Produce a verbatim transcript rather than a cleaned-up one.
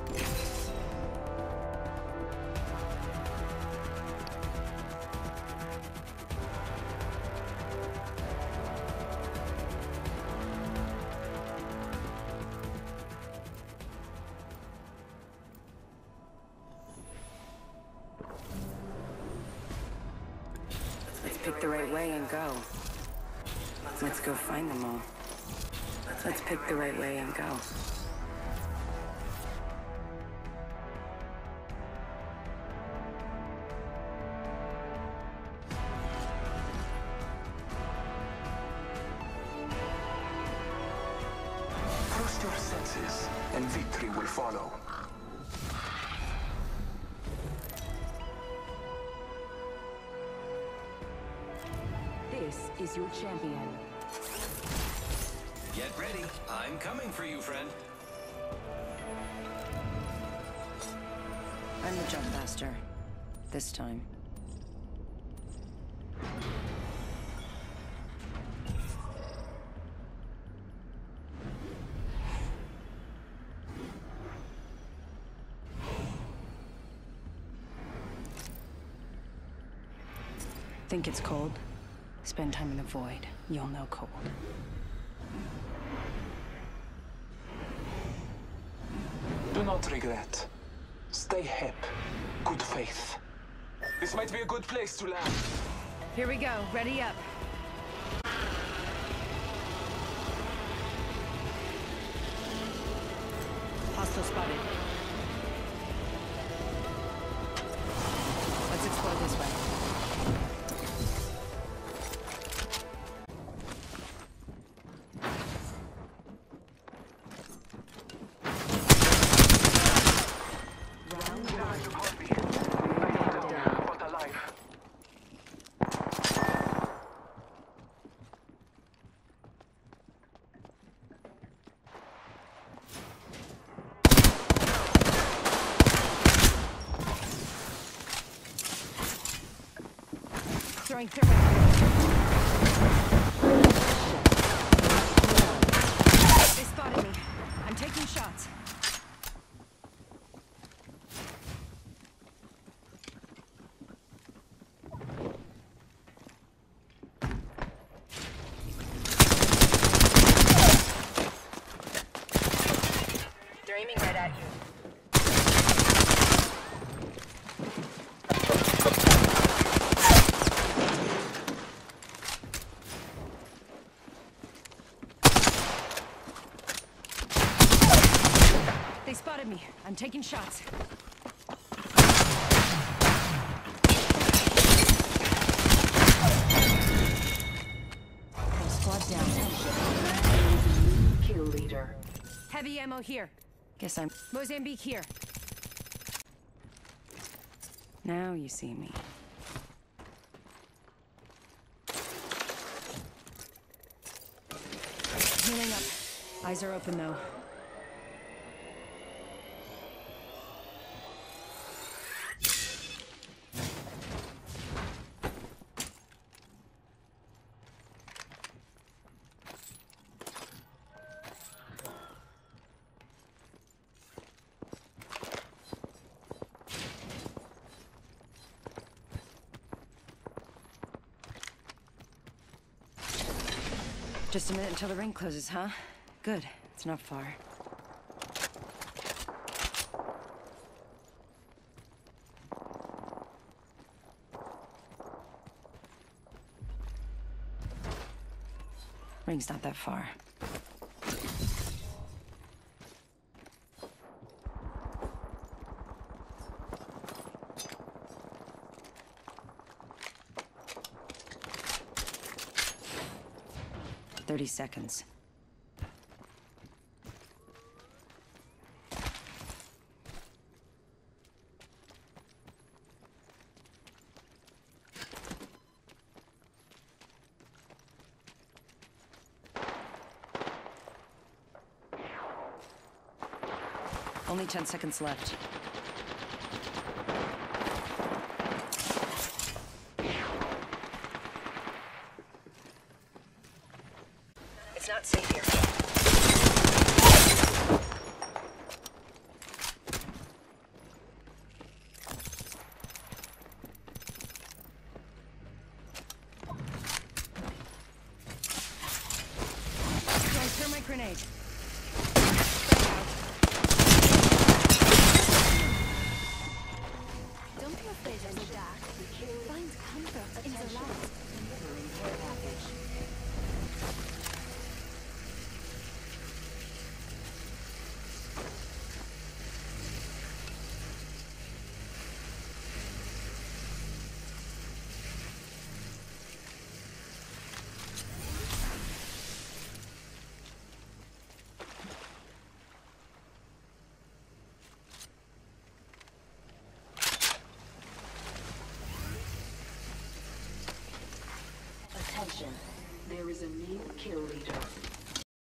Pick the right way and go. Let's go find them all. Let's pick the right way and go. Trust your senses, and victory will follow. This is your champion. Get ready. I'm coming for you, friend. I'm the jump master. This time. Think it's cold? Spend time in the void. You'll know cold. Do not regret. Stay hip. Good faith. This might be a good place to land. Here we go. Ready up. Hostile spotted. Let's explore this way. Throwing thermite. They spotted me. I'm taking shots. They're aiming right at you. They spotted me. I'm taking shots. Squad down. Kill leader. Heavy ammo here. Guess I'm Mozambique here. Now you see me. Healing up. Eyes are open though. Just a minute until the ring closes, huh? Good. It's not far. Ring's not that far. Thirty seconds. Only ten seconds left. It's not safe here. kill leader.